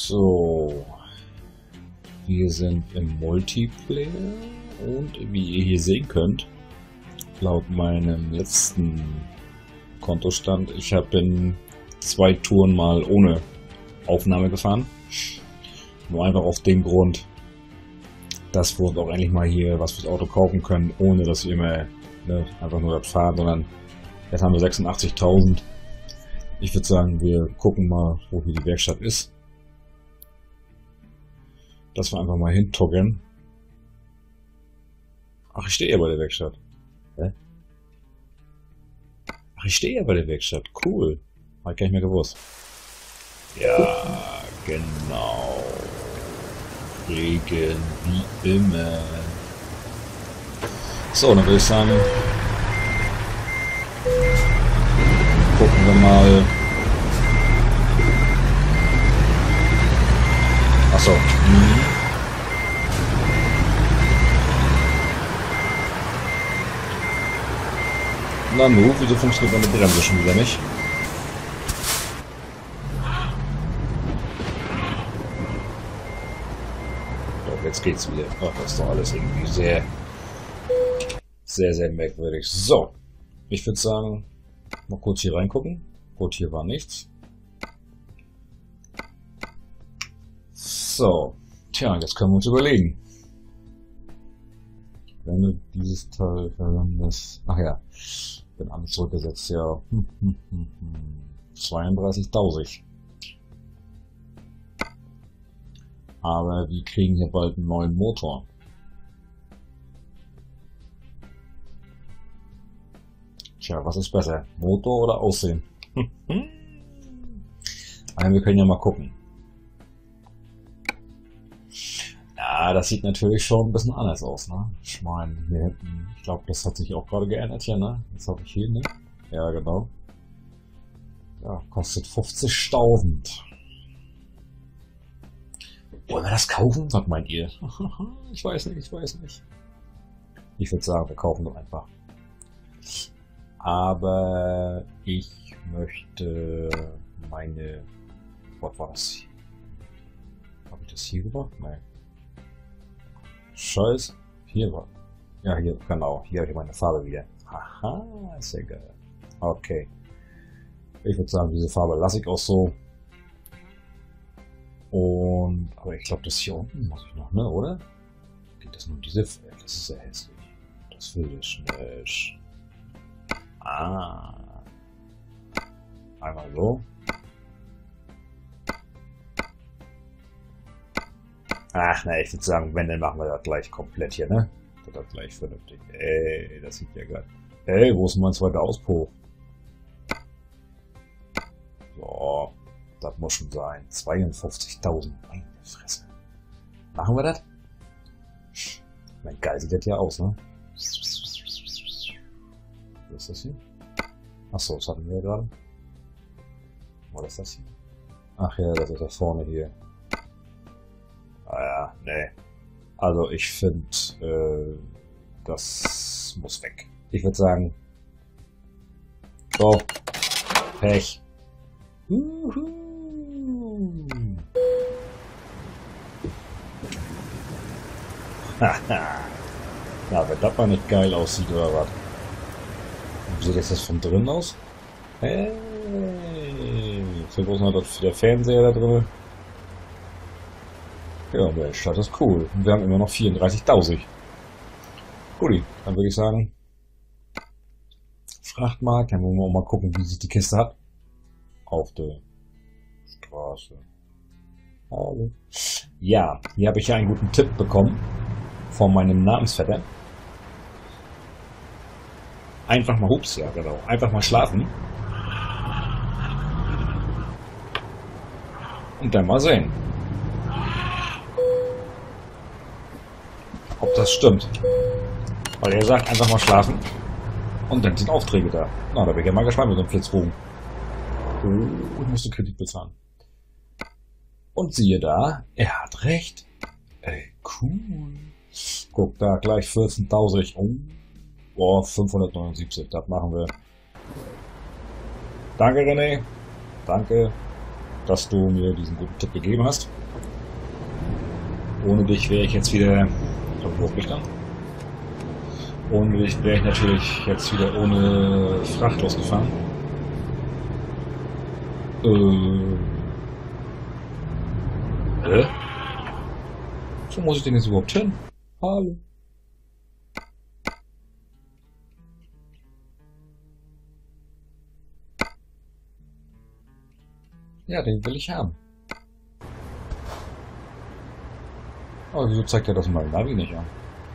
So, wir sind im Multiplayer und wie ihr hier sehen könnt, laut meinem letzten Kontostand, ich habe in 2 Touren mal ohne Aufnahme gefahren. Nur einfach auf den Grund, dass wir uns auch endlich mal hier was fürs Auto kaufen können, ohne dass wir immer einfach nur das fahren, sondern jetzt haben wir 86.000. Ich würde sagen, wir gucken mal, wo hier die Werkstatt ist. Dass wir einfach mal hintoggen. Ach, ich stehe ja bei der Werkstatt. Hä? Ach, ich stehe ja bei der Werkstatt. Cool. Hab ich gar nicht mehr gewusst. Ja, genau. Regen wie immer. So, dann würde ich sagen, gucken wir mal. Achso. Na nu, wieso funktioniert meine Bremse schon wieder nicht? Doch, jetzt geht's wieder. Ach, das ist doch alles irgendwie sehr merkwürdig. So, ich würde sagen, mal kurz hier reingucken. Gut, hier war nichts. So, tja, jetzt können wir uns überlegen. Wenn du dieses Teil verwendest. Ach ja, bin alles zurückgesetzt, ja. 32.000. Aber wir kriegen hier bald einen neuen Motor. Tja, was ist besser? Motor oder Aussehen? Aber wir können ja mal gucken. Ja, das sieht natürlich schon ein bisschen anders aus, ne? Ich meine, wir hätten, ich glaube, das hat sich auch gerade geändert hier, ne? Das habe ich hier, ne? Ja, genau. Ja, kostet 50.000. Wollen wir das kaufen? Was meint ihr? Ich weiß nicht, ich weiß nicht. Ich würde sagen, wir kaufen doch einfach. Aber ich möchte meine... Was war das? Habe ich das hier gemacht? Nein. Scheiß. Hier war. Ja, hier, genau. Hier habe ich meine Farbe wieder. Haha, ist ja geil. Okay. Ich würde sagen, diese Farbe lasse ich auch so. Und, aber ich glaube, das hier unten muss ich noch, ne, oder? Geht das nur diese? Das ist sehr hässlich. Das will ich nicht. Ah. Einmal so. Ach ne, ich würde sagen, wenn, dann machen wir das gleich komplett hier, ne? Das gleich vernünftig. Ey, das sieht ja geil. Ey, wo ist mein zweiter Auspuff? So, das muss schon sein. 52.000. Meine Fresse. Machen wir das? Mein geil sieht das ja aus, ne? Was ist das hier? Achso, das hatten wir ja gerade. Was ist das hier? Ach ja, das ist da vorne hier. Ah ja, nee. Also ich finde, das muss weg. Ich würde sagen, so, Pech. Haha. Na, wenn das mal nicht geil aussieht oder was. Wie sieht jetzt das von drin aus? Hey, so groß noch der Fernseher da drin. Ja, Mensch, das ist cool. Und wir haben immer noch 34.000. Guti, dann würde ich sagen, Frachtmarkt, dann wollen wir auch mal gucken, wie sich die Kiste hat. Auf der Straße. Hallo. Ja, hier habe ich ja einen guten Tipp bekommen von meinem Namensvetter. Einfach mal, hups, ja genau, einfach mal schlafen. Und dann mal sehen, ob das stimmt. Weil er sagt, einfach mal schlafen. Und dann sind Aufträge da. Na, da bin ich ja mal gespannt mit dem Flitzbogen. Oh, ich musste Kredit bezahlen. Und siehe da, er hat recht. Ey, cool. Guck, da gleich 14.000. Oh, boah, 579. Das machen wir. Danke, René. Danke. dass du mir diesen guten Tipp gegeben hast. Ohne dich wäre ich jetzt wieder... Ohne dich wäre ich natürlich jetzt wieder ohne Fracht losgefahren. Wo muss ich denn jetzt überhaupt hin? Hallo. Ja, den will ich haben. Aber wieso zeigt er das mal Navi nicht an?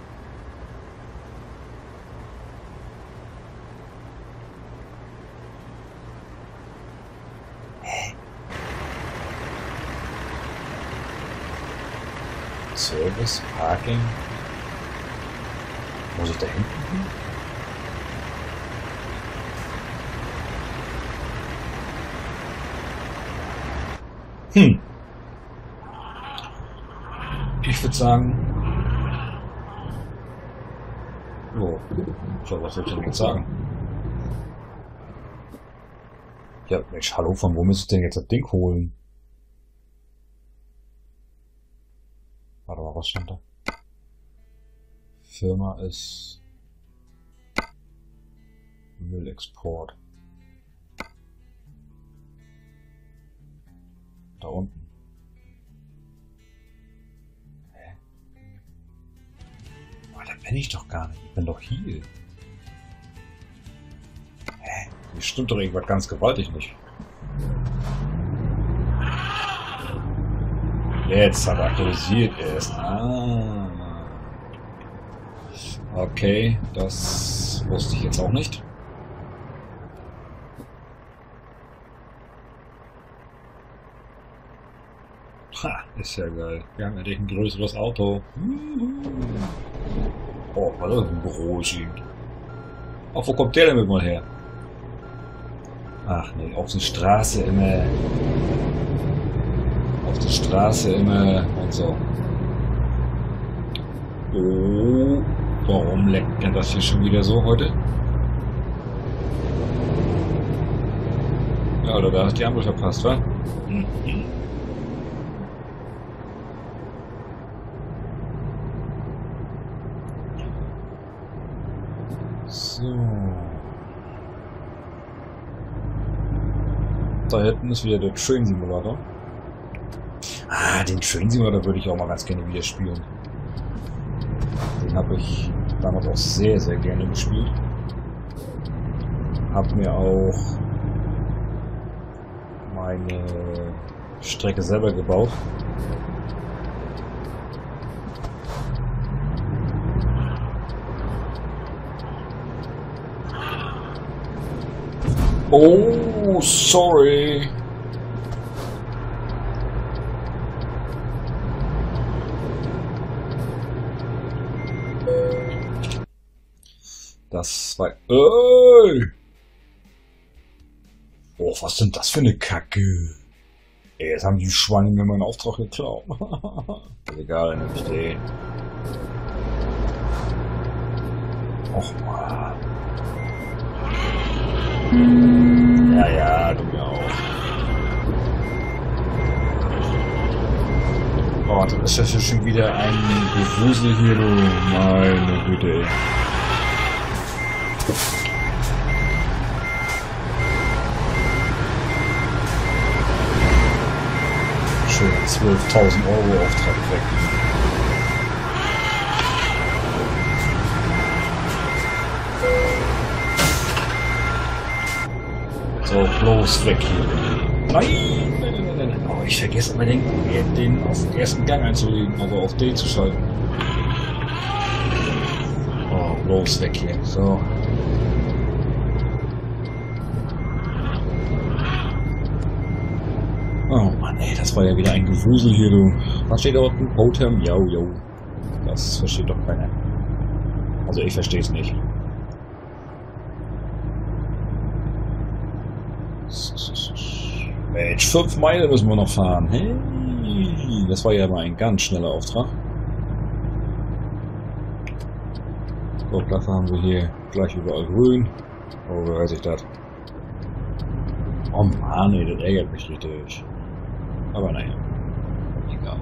Service, Parking. Muss ich da hinten hin? Ich würde sagen... Oh, so, was soll ich denn jetzt sagen? Ja, Mensch, hallo, von wo müsste ich denn jetzt das Ding holen? Warte mal, was stand da? Firma ist Müllexport. Da unten. Hä? Oh, da bin ich doch gar nicht. Ich bin doch hier. Hä? Hier stimmt doch irgendwas ganz gewaltig nicht. Jetzt hat er aktualisiert erst. Ah. Okay, das wusste ich jetzt auch nicht. Ha, ist ja geil. Wir haben endlich ein größeres Auto. Oh, was ist das ein Büro geschieht. Ach, wo kommt der denn mal her? Ach nee, auf die Straße immer. Auf die Straße immer und so. Oh, warum leckt denn das hier schon wieder so heute? Ja, oder da hast die Ampel verpasst, wa? So. Da hinten ist wieder der Train Simulator. Ah, den Train Simulator würde ich auch mal ganz gerne wieder spielen. Den habe ich damals auch sehr, sehr gerne gespielt. Hab mir auch meine Strecke selber gebaut. Oh, sorry. Das war... Ey! Oh, was sind das für eine Kacke? Ey, jetzt haben die Schweine mir meinen Auftrag geklaut. Egal, nehme ich den. Och, Mann. Ja, ja, du mir auch. Oh, dann ist das ja schon wieder ein Gewusel hier, du. Meine Güte, ey. Schön 12.000 € Auftrag weg. So, bloß weg hier. Nein, nein, nein, nein. Oh, ich vergesse immer den auf den ersten Gang einzulegen, also auf D zu schalten. Oh, bloß weg hier. So. Oh Mann, ey, das war ja wieder ein Gewusel hier, du. Was steht da unten? Potem? Jo, jo. Das versteht doch keiner. Also ich verstehe es nicht. Mensch, 5 Meilen müssen wir noch fahren. Hey, das war ja mal ein ganz schneller Auftrag. So, dafür haben wir hier gleich überall grün. Oh, wer weiß ich das? Oh Mann, ey, das ärgert mich richtig. Aber naja, egal.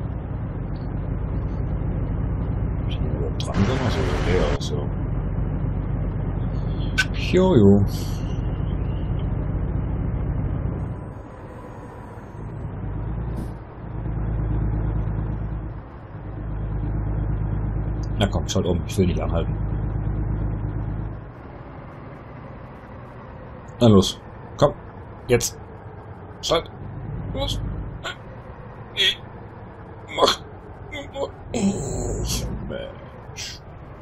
Ist hier überhaupt dran sein? Also leer aus, ja. Jojo. Na komm, schalt um, ich will nicht anhalten. Na los, komm, jetzt. Schalt. Los. Mach. Mensch.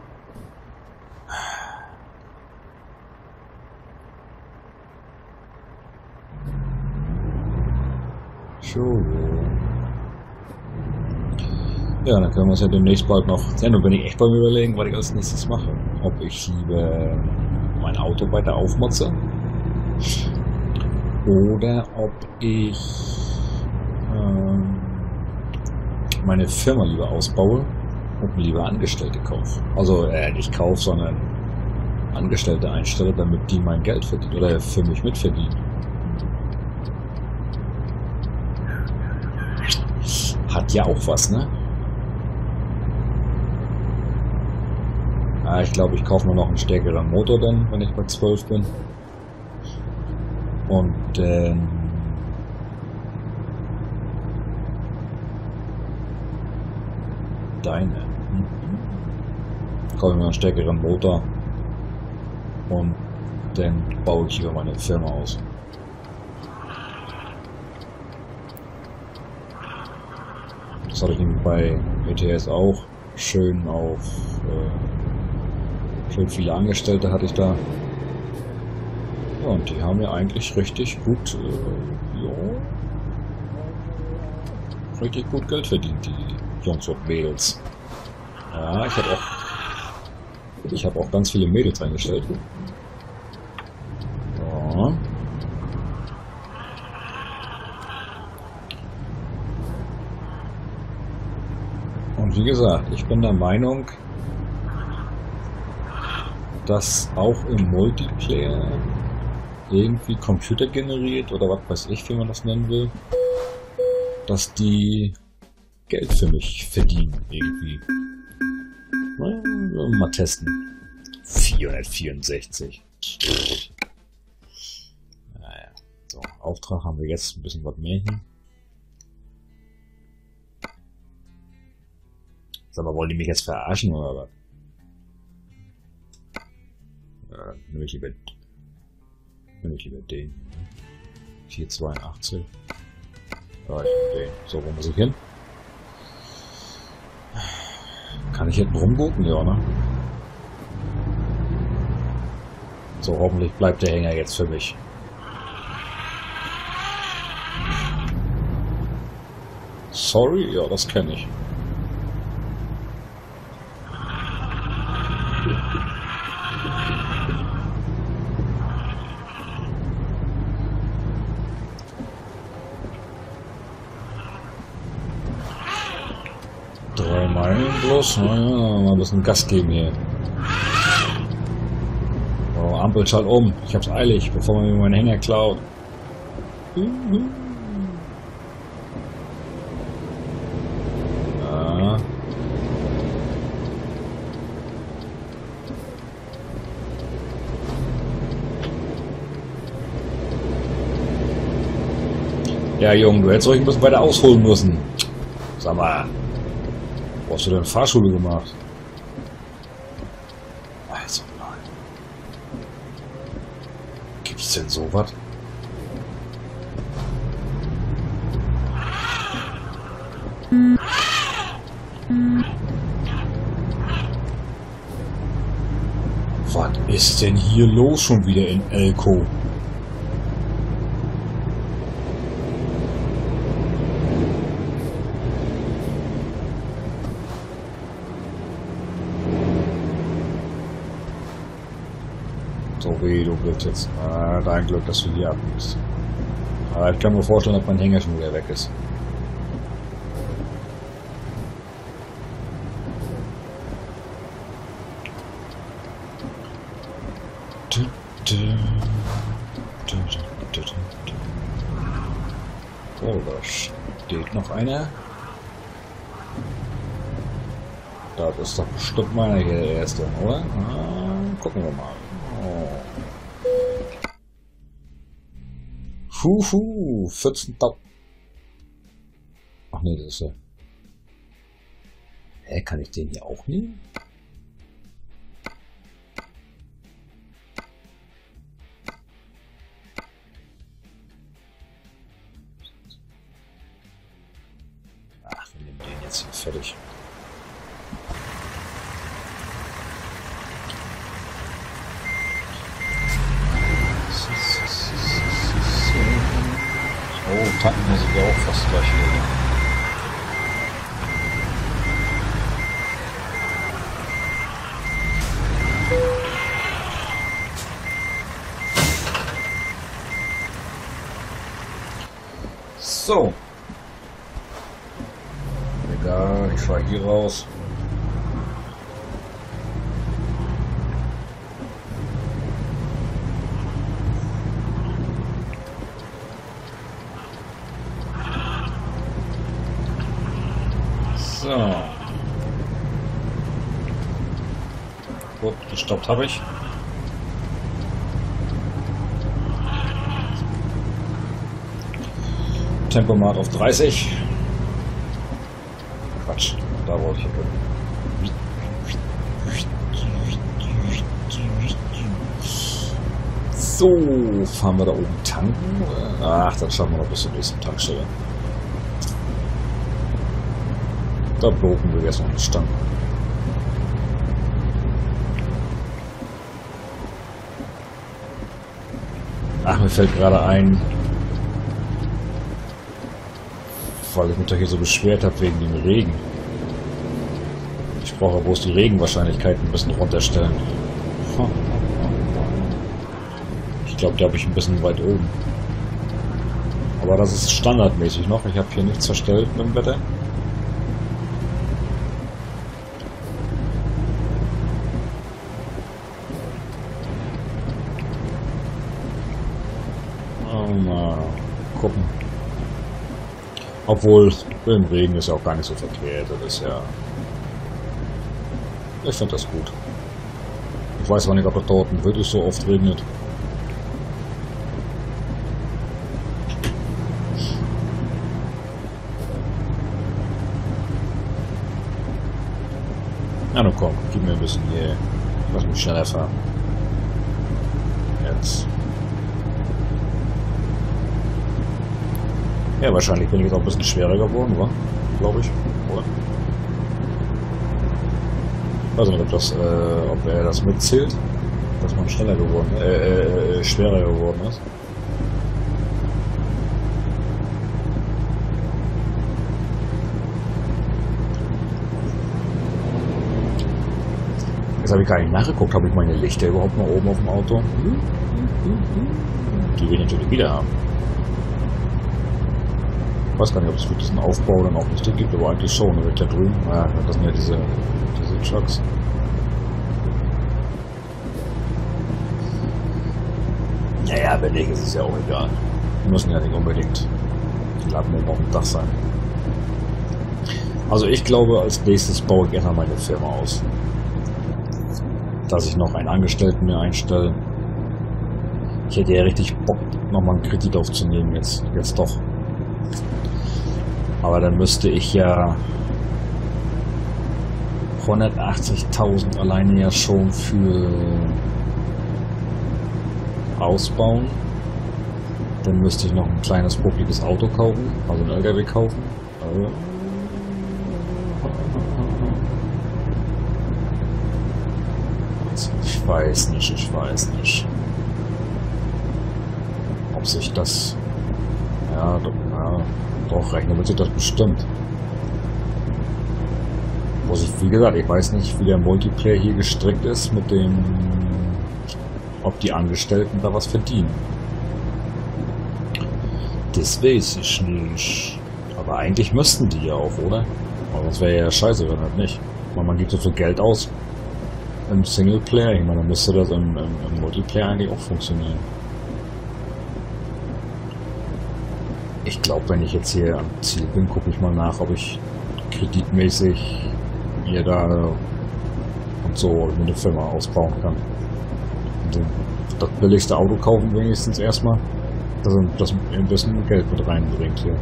So. Ja, dann können wir uns ja demnächst bald noch... Ja, nun bin ich echt beim Überlegen, was ich als nächstes mache. Ob ich lieber mein Auto weiter aufmotze oder ob ich meine Firma lieber ausbaue und mir lieber Angestellte kaufe. Also nicht kaufe, sondern Angestellte einstelle, damit die mein Geld verdienen oder für mich mitverdienen. Hat ja auch was, ne? Ich glaube, ich kaufe mir noch einen stärkeren Motor dann, wenn ich bei 12 bin. Und deine. Kaufe ich mir einen stärkeren Motor und dann baue ich hier meine Firma aus. Das hatte ich nämlich bei ETS auch. Schön auf schön viele Angestellte hatte ich da. Ja, und die haben ja eigentlich richtig gut richtig gut Geld verdient, die Jungs und Mädels. Ja, ich habe auch ganz viele Mädels eingestellt. Ja. Und wie gesagt, ich bin der Meinung, dass auch im Multiplayer irgendwie computergeneriert oder was weiß ich, wie man das nennen will, dass die Geld für mich verdienen irgendwie. Mal testen. 464. Naja, so, Auftrag haben wir jetzt ein bisschen was mehr hier. Sag mal, wollen die mich jetzt verarschen oder was? Nehme ich lieber den. 482. Ja, ich den. So, wo muss ich hin? Kann ich hinten rumgucken? Ja, ne? So, hoffentlich bleibt der Hänger jetzt für mich. Sorry? Ja, das kenne ich. Bloß, naja, mal ein bisschen Gas geben hier. So, Ampel schalt um. Ich hab's eilig, bevor man mir meinen Hänger klaut. Ja. Ja, Junge, du hättest euch ein bisschen weiter ausholen müssen. Sag mal. Wo hast du denn Fahrschule gemacht? Also nein. Gibt's denn sowas? Was ist denn hier los schon wieder in Elko? So weh, du Glück jetzt. Dein Glück, dass du hier abnimmst. Aber ich kann mir vorstellen, ob mein Hänger schon wieder weg ist. So, steht noch einer. Das ist doch bestimmt meiner hier der erste, oder? Gucken wir mal. Oh. 14.000. Ach nee, das ist ja... Hä, kann ich den hier auch nehmen? Ach, wir nehmen den jetzt hier fertig. Oh, tanken muss ich ja auch fast gleich wieder. So. Egal, ich fahre hier raus. So. Gut, gestoppt habe ich. Tempomat auf 30. Quatsch, da wollte ich hin. So, fahren wir da oben tanken? Ach, dann schaffen wir noch bis zur nächsten Tankstelle. Da blocken wir jetzt noch nicht standen. Ach, mir fällt gerade ein, weil ich mich doch hier so beschwert habe wegen dem Regen. Ich brauche bloß die Regenwahrscheinlichkeit ein bisschen runterstellen. Ich glaube, da habe ich ein bisschen weit oben. Aber das ist standardmäßig noch. Ich habe hier nichts verstellt mit dem Wetter. Mal gucken. Obwohl, im Regen ist ja auch gar nicht so verkehrt. Das ist ja... Ich finde das gut. Ich weiß auch nicht, ob es dort wirklich so oft regnet. Na nun komm, gib mir ein bisschen hier. Lass mich schneller fahren. Jetzt. Ja, wahrscheinlich bin ich jetzt auch ein bisschen schwerer geworden, wa? Glaube ich. Oder? Ich weiß nicht, ob er das mitzählt, dass man schneller geworden, schwerer geworden ist. Jetzt habe ich gar nicht nachgeguckt, habe ich meine Lichter überhaupt noch oben auf dem Auto? Die will ich natürlich wieder haben. Ich weiß gar nicht, ob es für diesen Aufbau dann auch Lichter gibt, aber eigentlich schon. Da drüben, ja, das sind ja diese Trucks. Naja, bei denen ist es ja auch egal. Die müssen ja nicht unbedingt die Lappen oben auf dem Dach sein. Also ich glaube, als nächstes baue ich erstmal meine Firma aus. Dass ich noch einen Angestellten mir einstelle. Ich hätte ja richtig Bock, nochmal einen Kredit aufzunehmen, jetzt doch. Aber dann müsste ich ja 180.000 alleine ja schon für ausbauen. Dann müsste ich noch ein kleines publikes Auto kaufen, also ein LKW kaufen. Ich weiß nicht. Ob sich das... Ja, doch, rechnen wird sich das bestimmt. Wie gesagt, ich weiß nicht, wie der Multiplayer hier gestrickt ist mit dem... Ob die Angestellten da was verdienen. Das weiß ich nicht. Aber eigentlich müssten die ja auch, oder? Aber das wäre ja scheiße, wenn halt nicht. Man gibt so viel Geld aus im Singleplayer. Ich meine, dann müsste das im Multiplayer eigentlich auch funktionieren. Ich glaube, wenn ich jetzt hier am Ziel bin, gucke ich mal nach, ob ich kreditmäßig mir da und so eine Firma ausbauen kann. Und das billigste Auto kaufen wenigstens erstmal, dass das ein bisschen Geld mit reinbringt hier.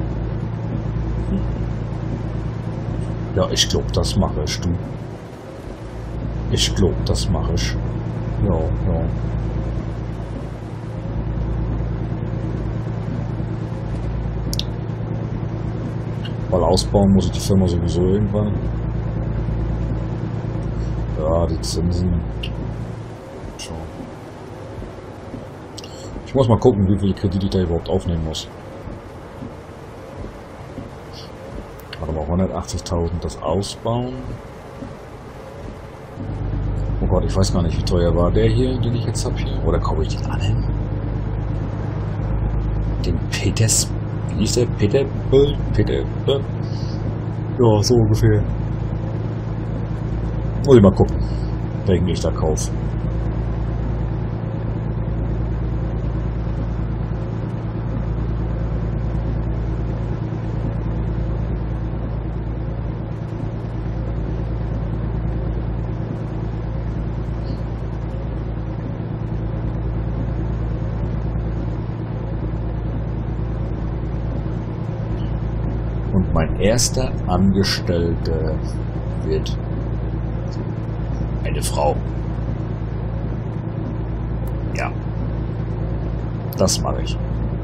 Ja, ich glaube, das mache ich, du. Ich glaube, das mache ich. Ja, ja. Weil ausbauen muss ich die Firma sowieso irgendwann. Ja, die Zinsen. Schon. Ich muss mal gucken, wie viel Kredit ich da überhaupt aufnehmen muss. Warte mal, 180.000 das Ausbauen. Oh Gott, ich weiß gar nicht, wie teuer war der hier, den ich jetzt habe hier. Oder kaufe ich den an? Den Peters. Wie ist der? Peter? Ja, so ungefähr. Muss ich mal gucken, welchen ich da kaufe. Und mein erster Angestellter wird eine Frau. Ja, das mache ich.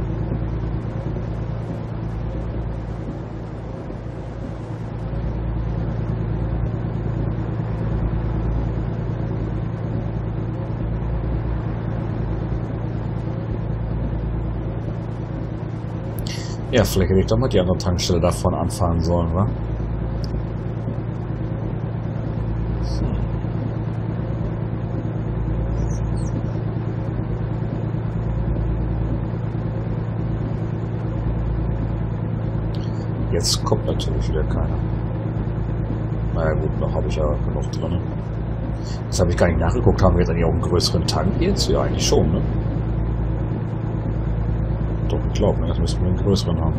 Ja, vielleicht hätte ich doch mal die andere Tankstelle davon anfahren sollen, wa? Jetzt kommt natürlich wieder keiner. Naja gut, noch habe ich ja genug drin. Das habe ich gar nicht nachgeguckt. Haben wir jetzt eigentlich auch einen größeren Tank jetzt? Ja, eigentlich schon, ne? Doch, ich glaube, ne? Jetzt müssen wir einen größeren haben.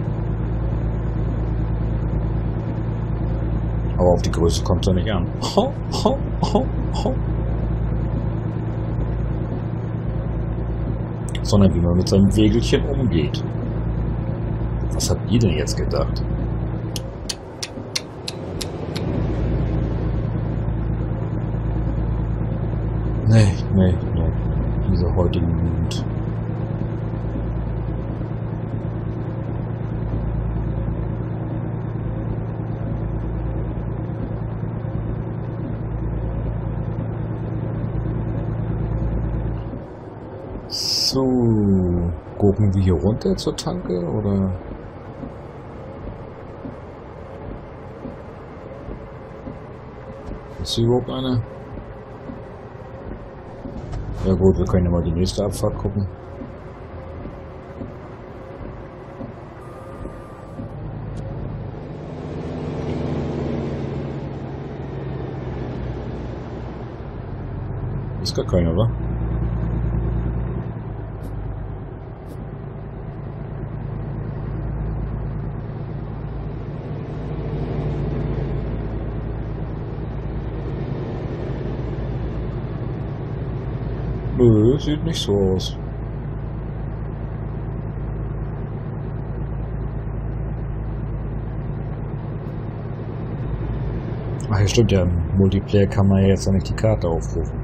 Aber auf die Größe kommt er nicht an. Ho, ho, ho, ho. Sondern wie man mit seinem Wägelchen umgeht. Was habt ihr denn jetzt gedacht? Nee. Diese heutigen Jugend. So, gucken wir hier runter zur Tanke, oder? Ist hier überhaupt eine? Ja gut, wir können ja mal die nächste Abfahrt gucken. Ist gar keine, oder? Nö, sieht nicht so aus. Ach ja, stimmt ja, im Multiplayer kann man ja jetzt nicht die Karte aufrufen.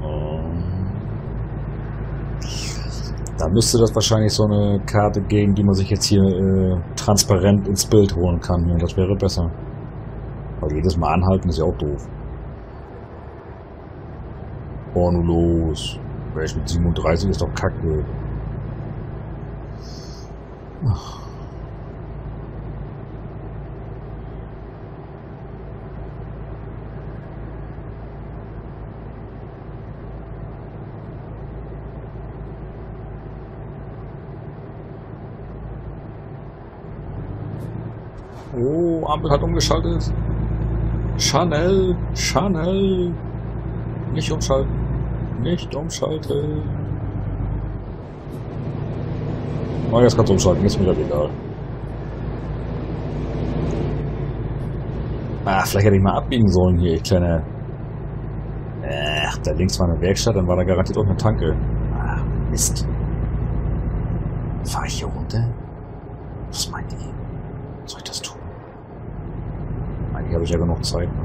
Da müsste das wahrscheinlich so eine Karte geben, die man sich jetzt hier transparent ins Bild holen kann. Ja, das wäre besser. Weil jedes Mal anhalten ist ja auch doof. Oh, nun los. Welch mit 37 ist doch kacke. Ach. Oh, Ampel hat umgeschaltet. Chanel. Nicht umschalten. Nicht umschalten. Oh, jetzt kannst du umschalten, ist mir das egal. Ah, vielleicht hätte ich mal abbiegen sollen hier, ich kleine... da links war eine Werkstatt, dann war da garantiert auch eine Tanke. Ah, Mist. Fahr ich hier runter? Was meint ihr? Soll ich das tun? Eigentlich habe ich ja genug Zeit. Ne?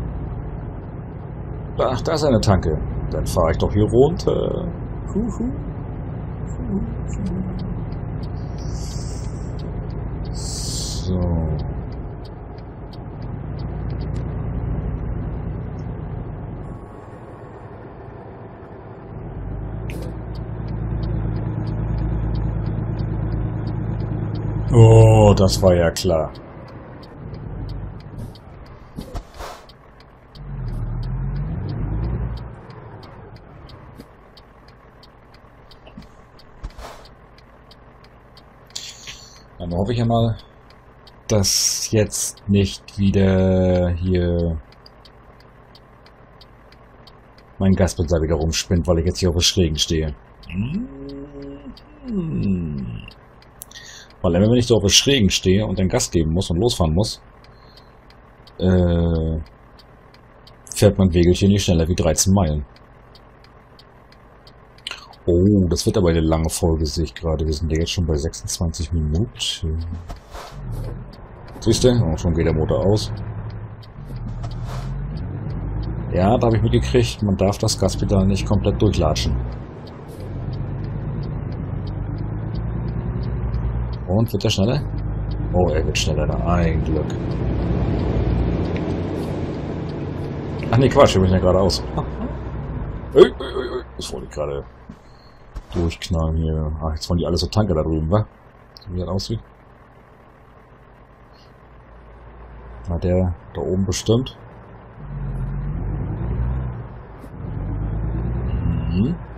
Ach, da ist eine Tanke. Dann fahre ich doch hier runter. So. Oh, das war ja klar. Dann hoffe ich ja mal, dass jetzt nicht wieder hier mein Gaspedal wieder rumspinnt, weil ich jetzt hier auf der Schrägen stehe. Weil immer wenn ich so auf der Schrägen stehe und dann Gas geben muss und losfahren muss, fährt mein Wägelchen nicht schneller wie 13 Meilen. Oh, das wird aber eine lange Folge, sehe ich gerade. Wir sind ja jetzt schon bei 26 Minuten. Siehst du? Oh, schon geht der Motor aus. Ja, da habe ich mitgekriegt, man darf das Gaspedal nicht komplett durchlatschen. Und, wird er schneller? Oh, er wird schneller, da. Ein Glück. Ach nee, Quatsch, wir müssen ja geradeaus. Das wollte ich gerade durchknallen hier. Ach, jetzt wollen die alle so Tanker da drüben, wa? So wie das aussieht. Na, der da oben bestimmt. Mhm.